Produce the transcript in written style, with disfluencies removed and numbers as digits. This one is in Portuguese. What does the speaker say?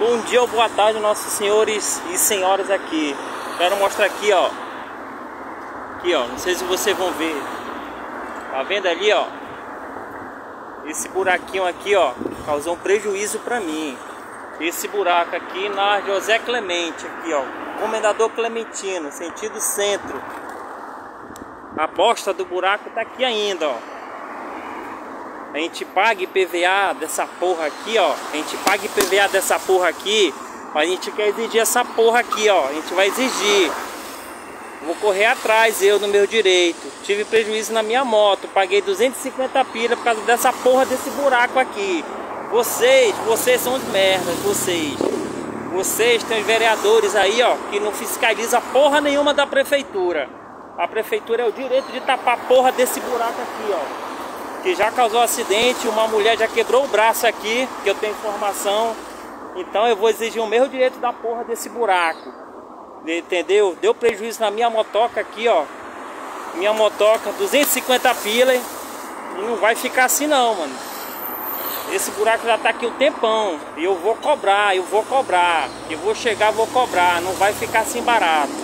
Bom dia ou boa tarde, nossos senhores e senhoras aqui. Quero mostrar aqui, ó. Aqui, ó. Não sei se vocês vão ver. Tá vendo ali, ó? Esse buraquinho aqui, ó, causou um prejuízo pra mim. Esse buraco aqui na José Clemente, aqui, ó. Comendador Clementino, sentido centro. A bosta do buraco tá aqui ainda, ó. A gente paga IPVA dessa porra aqui, ó. A gente paga IPVA dessa porra aqui, mas a gente quer exigir essa porra aqui, ó. A gente vai exigir. Vou correr atrás, eu, no meu direito. Tive prejuízo na minha moto. Paguei 250 pila por causa dessa porra desse buraco aqui. Vocês são os merdas, vocês. Vocês têm os vereadores aí, ó, que não fiscaliza porra nenhuma da prefeitura. A prefeitura é o direito de tapar a porra desse buraco aqui, ó. Que já causou acidente, uma mulher já quebrou o braço aqui, que eu tenho informação. Então eu vou exigir o mesmo direito da porra desse buraco. Entendeu? Deu prejuízo na minha motoca aqui, ó. Minha motoca, 250 pila. E não vai ficar assim não, mano. Esse buraco já tá aqui um tempão. E eu vou cobrar, eu vou cobrar. Eu vou chegar, vou cobrar. Não vai ficar assim barato.